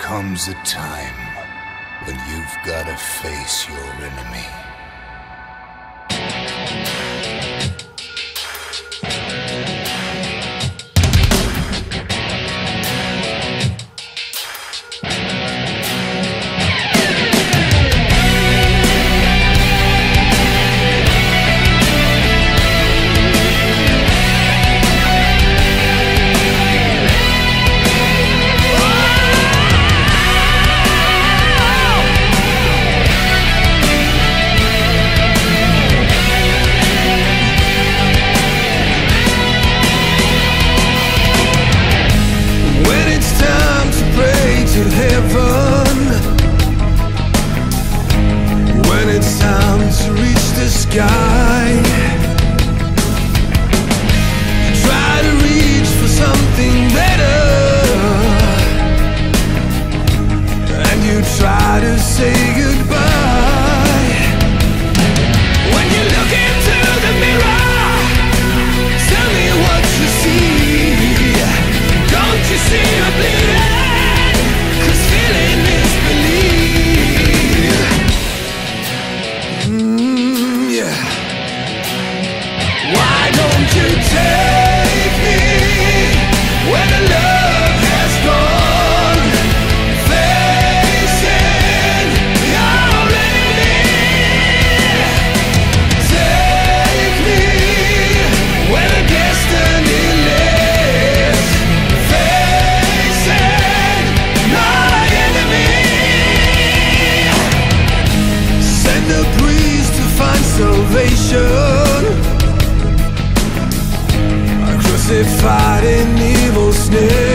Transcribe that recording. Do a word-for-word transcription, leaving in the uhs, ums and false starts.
comes a time when you've gotta face your enemy. To heaven, when it's time to reach the sky, you try to reach for something better, and you try to say goodbye. When you look into the mirror, tell me what you see. Don't you see a bleeding? You take me where the love has gone, facing your enemy. Take me where the destiny lays, facing my enemy. Send a breeze to find salvation, crucified in evil snare.